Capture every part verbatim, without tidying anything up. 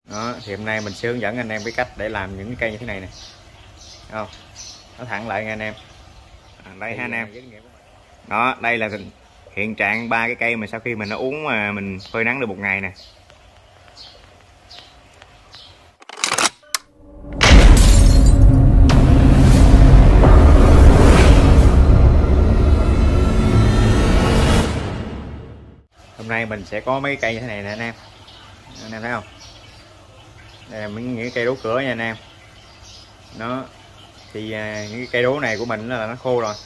Đó, thì hôm nay mình sẽ hướng dẫn anh em cái cách để làm những cái cây như thế này nè, không nó thẳng lại nha anh em. À, đây ha anh em. Đó, đây là hiện trạng ba cái cây mà sau khi mình nó uống mà mình phơi nắng được một ngày nè. Hôm nay mình sẽ có mấy cây như thế này nè anh em. Anh em thấy không? Đây là những cái cây đố cửa nha anh em. Nó thì à, những cái cây đố này của mình là nó khô rồi.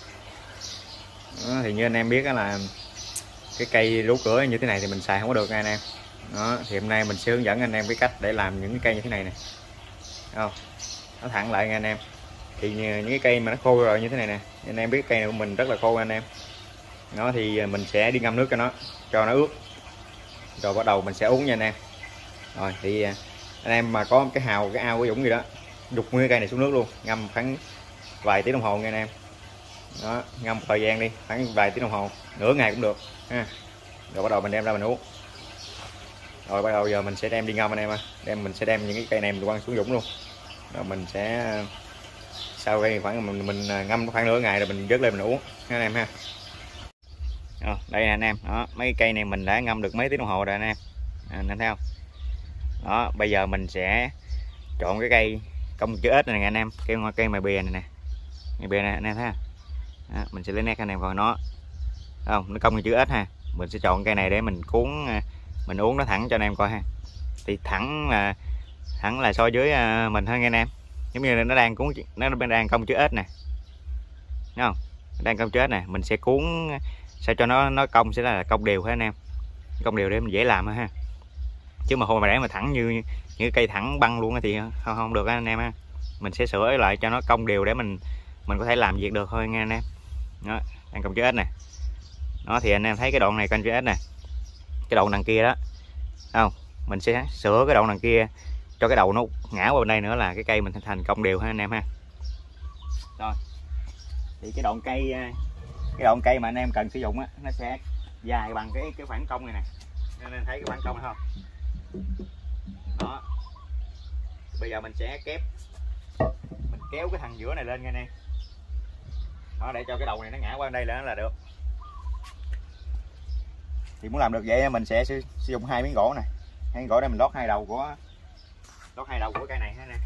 Đó, thì như anh em biết đó là cái cây đố cửa như thế này thì mình xài không có được nha anh em. Đó, thì hôm nay mình sẽ hướng dẫn anh em cái cách để làm những cái cây như thế này nè, không nó thẳng lại nha anh em. Thì những cái cây mà nó khô rồi như thế này nè, anh em biết cây này của mình rất là khô anh em. Nó thì mình sẽ đi ngâm nước cho nó cho nó ướt, rồi bắt đầu mình sẽ uống nha anh em. Rồi thì anh em mà có cái hào cái ao của Dũng gì đó, đục nguyên cây này xuống nước luôn, ngâm khoảng vài tiếng đồng hồ nha anh em. Đó, ngâm một thời gian đi khoảng vài tiếng đồng hồ, nửa ngày cũng được ha. Rồi bắt đầu mình đem ra mình uống. Rồi bắt đầu giờ mình sẽ đem đi ngâm anh em ơi. Đem mình sẽ đem những cái cây này mình quăng xuống Dũng luôn. Rồi mình sẽ sau đây khoảng mình, mình ngâm khoảng nửa ngày rồi mình vớt lên mình uống ha anh em ha. Rồi, đây nè anh em. Đó, mấy cây này mình đã ngâm được mấy tiếng đồng hồ rồi anh em. À, anh thấy không? Đó, bây giờ mình sẽ chọn cái cây công chữ ếch này nè anh em, cây hoa cây mài bìa này nè, mài bìa này anh em thấy không? Đó, mình sẽ lấy nét anh em coi nó không, nó công chữ ếch ha. Mình sẽ chọn cây này để mình cuốn mình uống nó thẳng cho anh em coi ha. Thì thẳng là thẳng là so với mình hơn nha anh em, giống như là nó đang cuốn nó đang công chữ ếch nè, thấy không? Đang công chữ ếch nè, mình sẽ cuốn sao cho nó nó cong sẽ là cong đều hết anh em, cong đều để mình dễ làm ha. Chứ mà hồi mà để mà thẳng như những cây thẳng băng luôn thì không không được anh em ha. Mình sẽ sửa lại cho nó cong đều để mình mình có thể làm việc được thôi nha anh em. Đó, đang công chữ ếch nè. Đó thì anh em thấy cái đoạn này công chữ ếch nè, cái đoạn đằng kia đó không, mình sẽ sửa cái đoạn đằng kia cho cái đầu nó ngã qua bên đây nữa là cái cây mình thành cong đều ha anh em ha. Rồi thì cái đoạn cây cái đoạn cây mà anh em cần sử dụng á, nó sẽ dài bằng cái cái khoảng cong này nè, anh em thấy cái khoảng cong này không? Đó, bây giờ mình sẽ kép mình kéo cái thằng giữa này lên nha anh em. Đó, để cho cái đầu này nó ngã qua bên đây là là được. Thì muốn làm được vậy mình sẽ sử, sử dụng hai miếng gỗ này, hai miếng gỗ để mình lót hai đầu của lót hai đầu của cây này ha nè.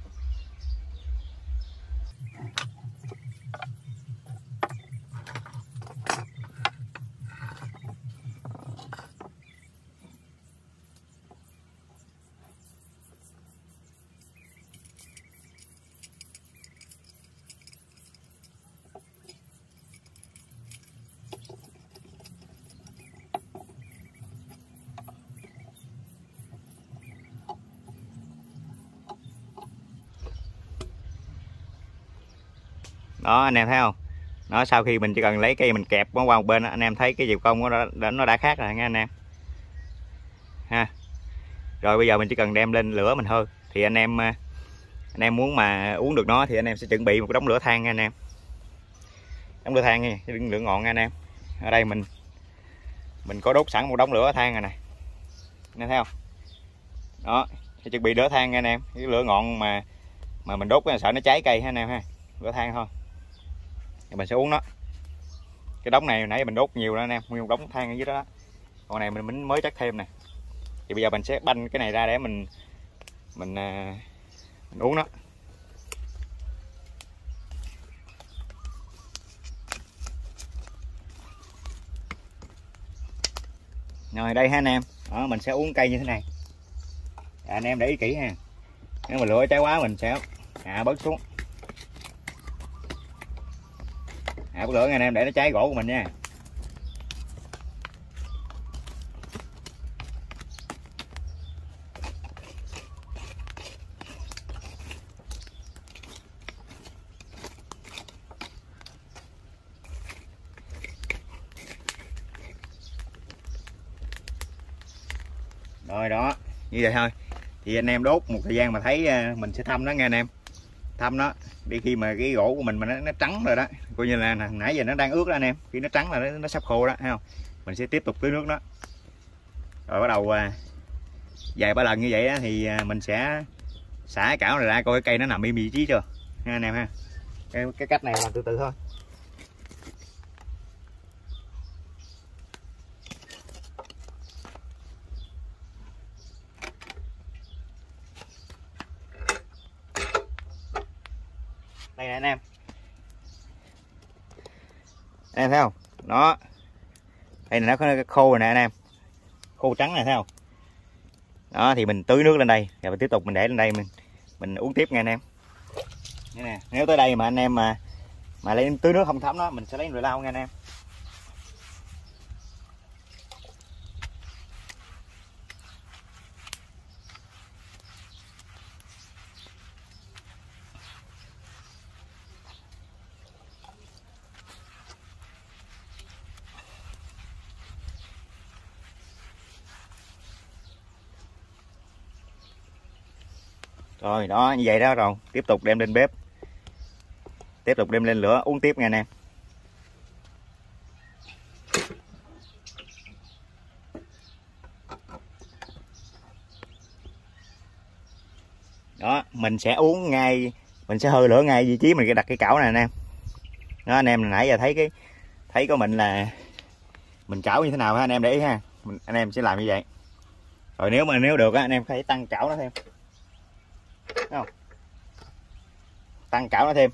Đó anh em thấy không? Nó sau khi mình chỉ cần lấy cây mình kẹp nó qua một bên, anh em thấy cái chiều cong nó đã, nó đã khác rồi nha anh em ha. Rồi bây giờ mình chỉ cần đem lên lửa mình thôi. Thì anh em anh em muốn mà uống được nó thì anh em sẽ chuẩn bị một cái đống lửa than nha anh em, đống lửa than nha, đừng lửa ngọn nha anh em. Ở đây mình mình có đốt sẵn một đống lửa than rồi nè, anh em thấy không? Đó, sẽ chuẩn bị lửa than nha anh em. Cái lửa ngọn mà mà mình đốt sợ nó cháy cây ha anh em ha, lửa than thôi. Thì mình sẽ uống nó. Cái đống này nãy mình đốt nhiều đó anh em, nguyên một đống than ở dưới đó. Còn này mình mới chắc thêm nè. Thì bây giờ mình sẽ banh cái này ra để mình mình mình uống nó. Rồi đây ha anh em. Đó, mình sẽ uống cây như thế này. À, anh em để ý kỹ ha. Nếu mà lửa cháy quá mình sẽ hạ bớt xuống. Hạ bớt lửa nha anh em để nó cháy gỗ của mình nha. Rồi đó, như vậy thôi. Thì anh em đốt một thời gian mà thấy mình sẽ thăm nó nghe anh em. Thăm nó, đi khi mà cái gỗ của mình mà nó, nó trắng rồi đó, coi như là nãy giờ nó đang ướt đó anh em. Khi nó trắng là nó, nó sắp khô đó, thấy không? Mình sẽ tiếp tục tưới nước nó. Rồi bắt đầu vài ba lần như vậy á, thì mình sẽ xả cái cảo này ra coi cái cây nó nằm im vị trí chưa ha anh em ha. Cái, cái cách này làm từ từ thôi. Đây nè anh em, anh em thấy không, nó đây là nó khô rồi nè anh em, khô trắng này thấy không. Đó thì mình tưới nước lên đây rồi mình tiếp tục mình để lên đây mình mình uống tiếp nha anh em. Đây nè, nếu tới đây mà anh em mà mà lấy tưới nước không thấm đó, mình sẽ lấy rượu lau nha anh em. Rồi đó, như vậy đó, rồi tiếp tục đem lên bếp, tiếp tục đem lên lửa uống tiếp nha anh em. Đó, mình sẽ uống ngay, mình sẽ hơi lửa ngay vị trí mình đặt cái cảo này anh em. Đó anh em nãy giờ thấy cái thấy của mình là mình chảo như thế nào ha anh em để ý ha. Mình, anh em sẽ làm như vậy. Rồi nếu mà nếu được á anh em phải tăng chảo nó thêm. Thấy không? Tăng chảo nó thêm.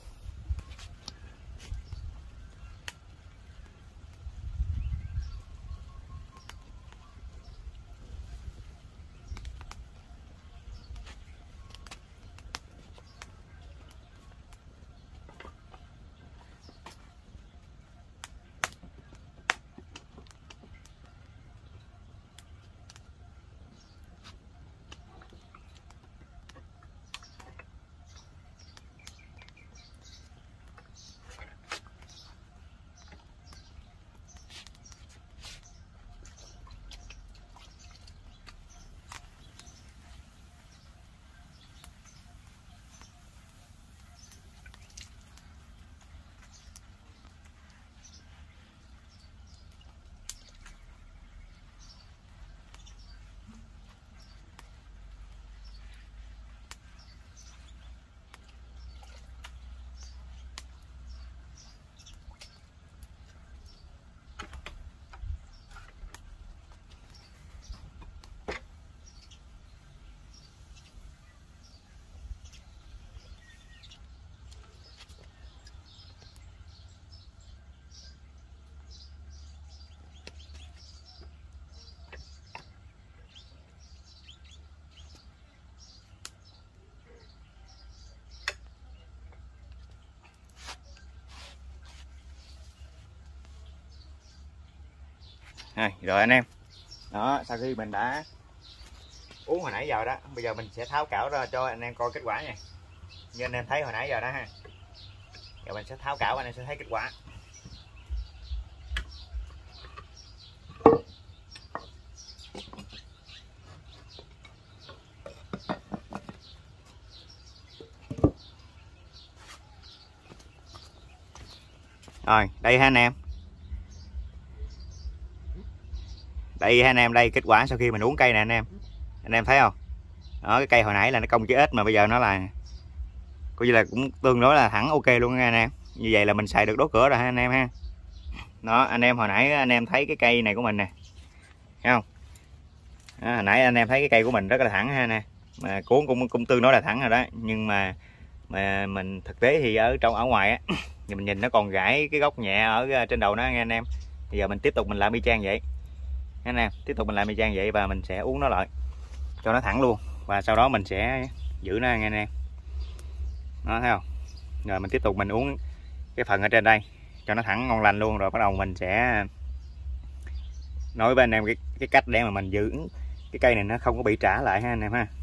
À, rồi anh em, đó sau khi mình đã uống hồi nãy giờ đó, bây giờ mình sẽ tháo cảo ra cho anh em coi kết quả nha. Như anh em thấy hồi nãy giờ đó ha, giờ mình sẽ tháo cảo anh em sẽ thấy kết quả. Rồi đây ha anh em, đây ha anh em, đây kết quả sau khi mình uống cây nè anh em, anh em thấy không. Đó, cái cây hồi nãy là nó cong chữ ít mà bây giờ nó là coi như là cũng tương đối là thẳng ok luôn nha anh em. Như vậy là mình xài được đốt cửa rồi ha anh em ha. Đó anh em, hồi nãy anh em thấy cái cây này của mình nè, thấy không. Đó, hồi nãy anh em thấy cái cây của mình rất là thẳng ha nè, mà cuốn cũng cũng tương đối là thẳng rồi đó, nhưng mà mà mình thực tế thì ở trong ở ngoài á thì mình nhìn nó còn gãy cái gốc nhẹ ở trên đầu nó nghe anh em. Bây giờ mình tiếp tục mình làm y chang vậy anh em, tiếp tục mình làm y chang vậy và mình sẽ uống nó lại cho nó thẳng luôn, và sau đó mình sẽ giữ nó nghe anh em. Đó thấy không. Rồi mình tiếp tục mình uống cái phần ở trên đây cho nó thẳng ngon lành luôn, rồi bắt đầu mình sẽ nói với anh em cái, cái cách để mà mình giữ cái cây này nó không có bị trả lại ha anh em ha.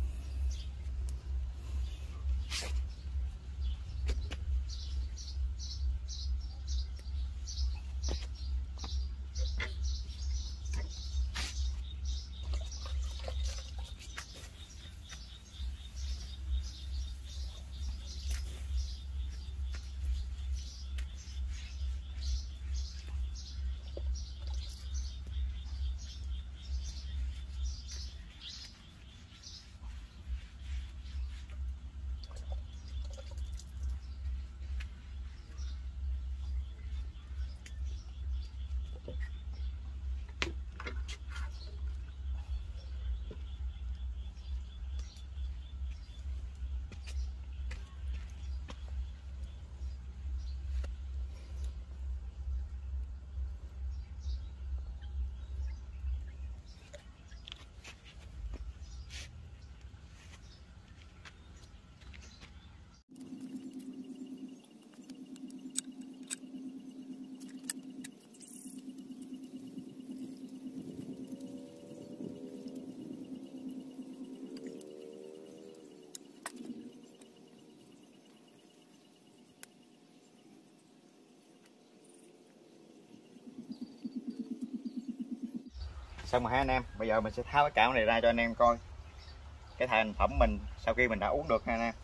xong rồi ha anh em. Bây giờ mình sẽ tháo cái cảo này ra cho anh em coi cái thành phẩm mình sau khi mình đã uống được ha anh em.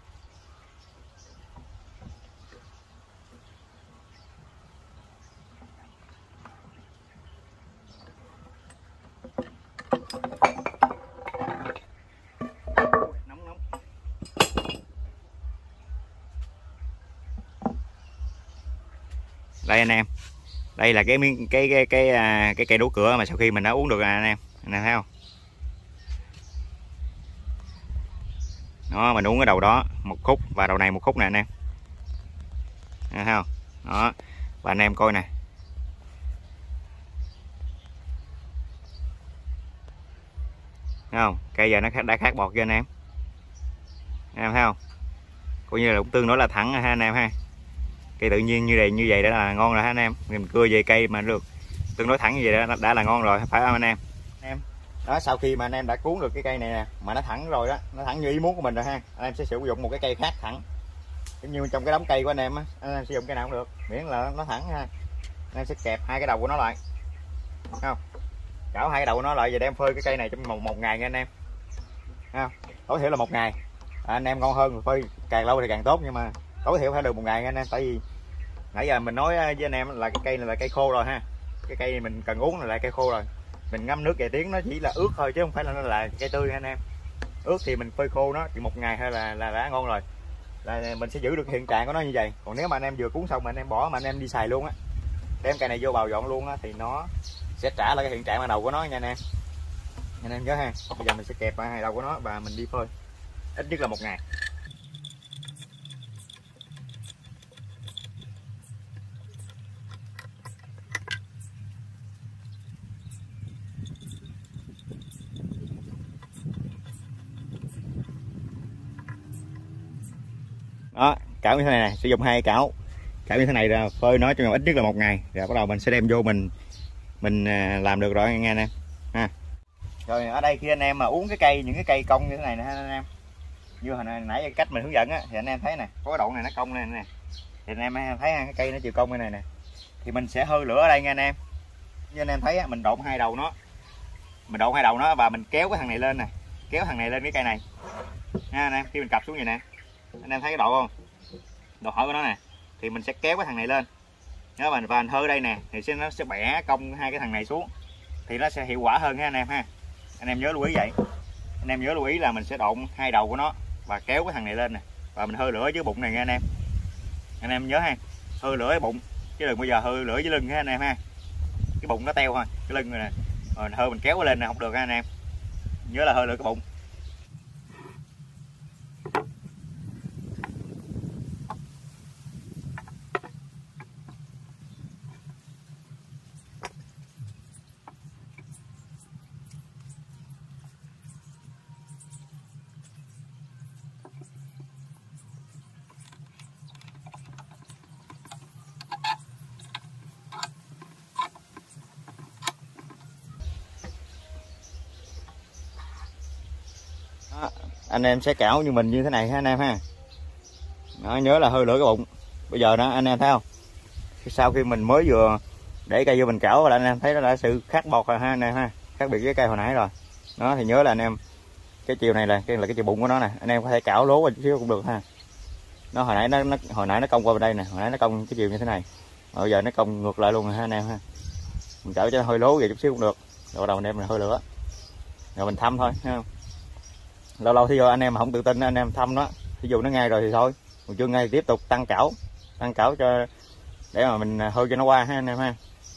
Nóng nóng. Đây anh em, đây là cái miếng cái cái cái cái, cái cây đũa cửa mà sau khi mình đã uống được rồi anh em, anh em thấy không? Đó, mình uống cái đầu đó một khúc và đầu này một khúc nè anh em, thấy không? Đó, và anh em coi nè, thấy không? Cây giờ nó đã khác bọt cho anh em, anh em thấy không? Coi như là cũng tương đối là thẳng ha anh em ha. Cây tự nhiên như vậy như vậy đã là ngon rồi ha anh em. Mình cưa về cây mà được tương đối thẳng như vậy đó đã là ngon rồi, phải không anh em? Anh em đó, sau khi mà anh em đã cuốn được cái cây này nè mà nó thẳng rồi đó, nó thẳng như ý muốn của mình rồi ha, anh em sẽ sử dụng một cái cây khác thẳng giống như trong cái đống cây của anh em á, anh em sử dụng cây nào cũng được miễn là nó thẳng ha. Anh em sẽ kẹp hai cái đầu của nó lại, không cảo hai cái đầu của nó lại và đem phơi cái cây này trong một, một ngày nha anh em, không tối thiểu là một ngày. À, anh em ngon hơn phơi càng lâu thì càng tốt, nhưng mà tối thiểu phải được một ngày nha anh em. Tại vì nãy giờ mình nói với anh em là cái cây này là cây khô rồi ha, cái cây này mình cần uống là cây khô rồi, mình ngâm nước vài tiếng nó chỉ là ướt thôi chứ không phải là nó là cây tươi anh em. Ướt thì mình phơi khô nó chỉ một ngày hay là là đã ngon rồi, là mình sẽ giữ được hiện trạng của nó như vậy. Còn nếu mà anh em vừa cuốn xong mà anh em bỏ mà anh em đi xài luôn á, đem cây này vô bào dọn luôn á, thì nó sẽ trả lại cái hiện trạng ban đầu của nó nha anh em. Anh em nhớ ha. Bây giờ mình sẽ kẹp hai đầu của nó và mình đi phơi ít nhất là một ngày. Đó, cảo như thế này nè, sử dụng hai cảo cảo như thế này là phơi nó cho ít nhất là một ngày, rồi bắt đầu mình sẽ đem vô mình mình làm được rồi nghe anh em ha. Rồi ở đây khi anh em mà uống cái cây những cái cây cong như thế này nè anh em, như hồi nãy, nãy cách mình hướng dẫn á, thì anh em thấy nè có cái đoạn này nó cong này nè, thì anh em thấy cái cây nó chiều cong như này nè, thì mình sẽ hơ lửa ở đây nha anh em. Như anh em thấy á, mình độn hai đầu nó mình độn hai đầu nó và mình kéo cái thằng này lên nè, kéo thằng này lên cái cây này nha anh em. Khi mình cặp xuống vậy nè, anh em thấy cái độ không, độ hở của nó nè, thì mình sẽ kéo cái thằng này lên nếu mà và mình hơ đây nè thì nó sẽ bẻ cong hai cái thằng này xuống thì nó sẽ hiệu quả hơn ha anh em ha. Anh em nhớ lưu ý vậy, anh em nhớ lưu ý là mình sẽ độn hai đầu của nó và kéo cái thằng này lên nè, và mình hơ lửa dưới bụng này nha anh em. Anh em nhớ ha, hơ lửa cái bụng chứ đừng bao giờ hơ lửa dưới lưng ha anh em ha. Cái bụng nó teo thôi, cái lưng này nè, rồi hơ mình kéo lên nè không được ha anh em. Nhớ là hơ lửa cái bụng. Đó, anh em sẽ cảo như mình như thế này ha anh em ha. Đó, nhớ là hơi lửa cái bụng. Bây giờ đó anh em thấy không, sau khi mình mới vừa để cây vô mình cảo là anh em thấy nó đã sự khác bọt rồi ha anh em ha, khác biệt với cây hồi nãy rồi. Đó thì nhớ là anh em cái chiều này là cái là cái chiều bụng của nó nè, anh em có thể cảo lố qua chút xíu cũng được ha. Nó hồi nãy nó, nó hồi nãy nó cong qua bên đây nè, hồi nãy nó cong cái chiều như thế này, rồi bây giờ nó cong ngược lại luôn rồi ha anh em ha. Mình cảo cho nó hơi lố về chút xíu cũng được, rồi bắt đầu anh em mình hơi lửa rồi mình thăm thôi ha. Lâu lâu thì anh em mà không tự tin anh em thăm nó, ví dụ nó ngay rồi thì thôi, còn chưa ngay thì tiếp tục tăng cảo tăng cảo cho để mà mình hơi cho nó qua ha anh em ha.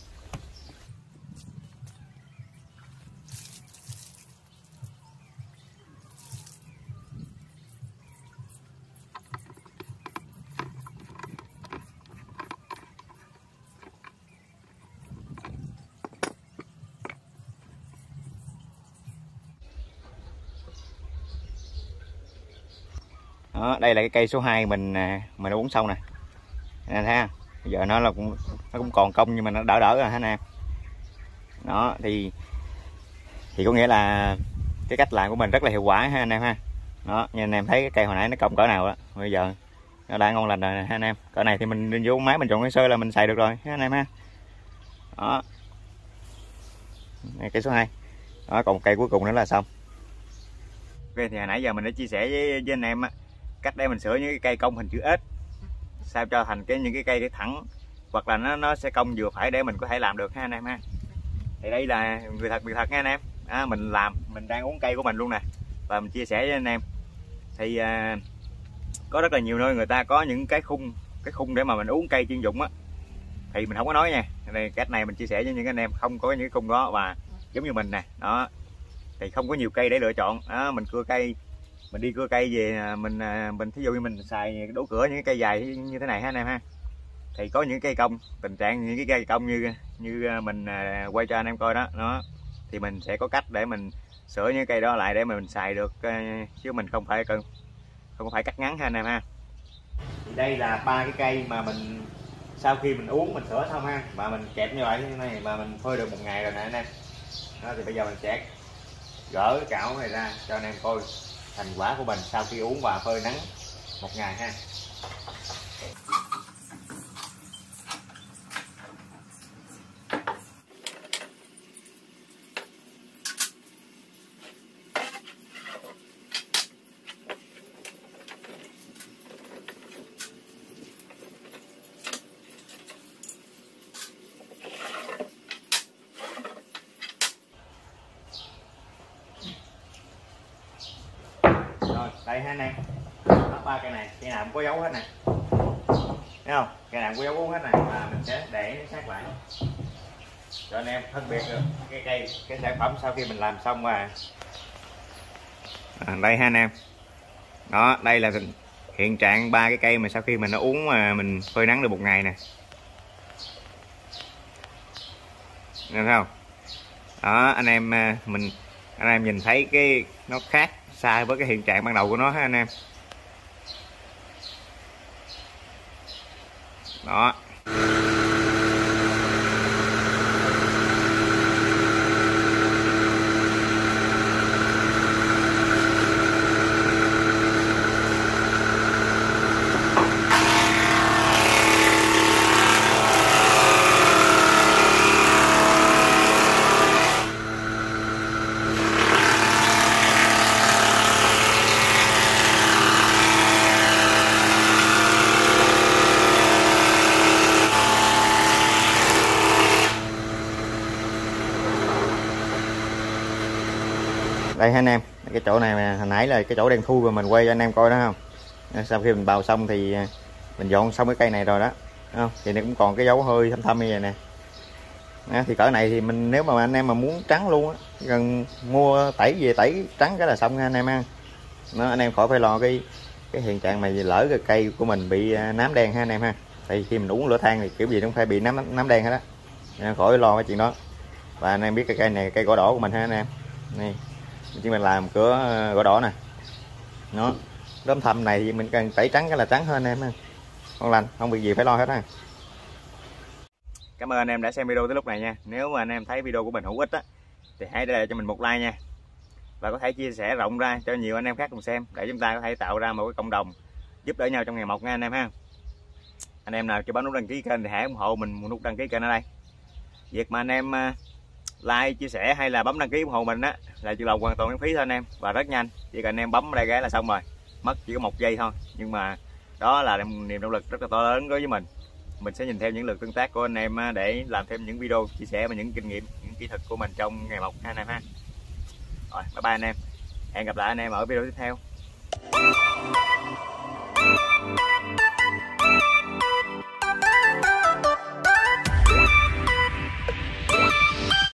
Đó, đây là cái cây số hai mình mình đã uống xong nè anh em thấy không? Bây giờ nó là cũng nó cũng còn cong nhưng mà nó đỡ đỡ rồi ha anh em. Đó thì thì có nghĩa là cái cách làm của mình rất là hiệu quả ha anh em ha. Đó như anh em thấy cái cây hồi nãy nó cong cỡ nào đó, bây giờ nó đã ngon lành rồi ha anh em. Cỡ này thì mình đi vô máy mình trộn cái sơ là mình xài được rồi ha anh em ha. Đó cây số hai. Đó, còn một cây cuối cùng nữa là xong. Ok, thì hồi nãy giờ mình đã chia sẻ với, với anh em á, cách để mình sửa những cái cây cong hình chữ S sao cho thành cái những cái cây thẳng, hoặc là nó nó sẽ cong vừa phải để mình có thể làm được ha anh em ha. Thì đây là người thật việc thật nha anh em. À, mình làm mình đang uống cây của mình luôn nè, và mình chia sẻ với anh em. Thì à, có rất là nhiều nơi người ta có những cái khung cái khung để mà mình uống cây chuyên dụng á, thì mình không có nói nha. Đây, cách này mình chia sẻ với những anh em không có những cái khung đó, và giống như mình nè đó, thì không có nhiều cây để lựa chọn đó, mình cưa cây, mình đi cưa cây về mình mình thí dụ như mình xài đổ cửa những cái cây dài như thế này ha anh em ha. Thì có những cây cong, tình trạng những cái cây cong như như mình quay cho anh em coi đó, nó thì mình sẽ có cách để mình sửa những cây đó lại để mà mình xài được, chứ mình không phải không có phải cắt ngắn ha anh em ha. Thì đây là ba cái cây mà mình sau khi mình uống mình sửa xong ha, mà mình kẹp như vậy như thế này mà mình phơi được một ngày rồi nè anh em. Đó, thì bây giờ mình sẽ gỡ cái cảo này ra cho anh em coi thành quả của mình sau khi uống và phơi nắng một ngày ha. Rồi đây ha anh em, ba cây này cây nào cũng có dấu hết nè, thấy không, cây nào cũng có dấu uống hết nè, và mình sẽ để sát lại cho anh em phân biệt được cái cây cái sản phẩm sau khi mình làm xong. Và à, đây ha anh em, đó đây là hiện trạng ba cái cây mà sau khi mình đã uống mà mình phơi nắng được một ngày nè, nghe thấy không? Đó anh em mình anh em nhìn thấy cái nó khác xa với cái hiện trạng ban đầu của nó ha anh em. Đó. Đây ha anh em, cái chỗ này mà hồi nãy là cái chỗ đen thui mà mình quay cho anh em coi đó không. Sau khi mình bào xong thì mình dọn xong cái cây này rồi đó, không? Thì nó cũng còn cái dấu hơi thâm thâm như vậy nè. Đó, thì cỡ này thì mình nếu mà anh em mà muốn trắng luôn á, gần mua tẩy về tẩy trắng cái là xong nha anh em ha. Nó anh em khỏi phải lo cái cái hiện trạng mà lỡ cái cây của mình bị nám đen ha anh em ha. Thì khi mình uống lửa than thì kiểu gì nó cũng phải bị nám nám đen hết á, nên khỏi lo cái chuyện đó. Và anh em biết cái cây này cây gỗ đỏ của mình ha anh em. Này chỉ mình làm cửa gỗ đỏ nè, nó đốm thâm này thì mình cần tẩy trắng cái là trắng hơn anh em ha, ngon lành, không việc gì phải lo hết ha. Cảm ơn anh em đã xem video tới lúc này nha. Nếu mà anh em thấy video của mình hữu ích á thì hãy để lại cho mình một like nha, và có thể chia sẻ rộng ra cho nhiều anh em khác cùng xem, để chúng ta có thể tạo ra một cái cộng đồng giúp đỡ nhau trong ngày một nha anh em ha. Anh em nào chưa bấm nút đăng ký kênh thì hãy ủng hộ mình một nút đăng ký kênh ở đây. Việc mà anh em like, chia sẻ hay là bấm đăng ký ủng hộ mình á là chuyện lòng hoàn toàn miễn phí thôi anh em, và rất nhanh, chỉ cần anh em bấm ở đây cái là xong rồi, mất chỉ có một giây thôi, nhưng mà đó là niềm động lực rất là to lớn đối với mình. Mình sẽ nhìn theo những lượt tương tác của anh em để làm thêm những video chia sẻ và những kinh nghiệm, những kỹ thuật của mình trong ngày một anh em ha. Rồi bye bye anh em, hẹn gặp lại anh em ở video tiếp theo.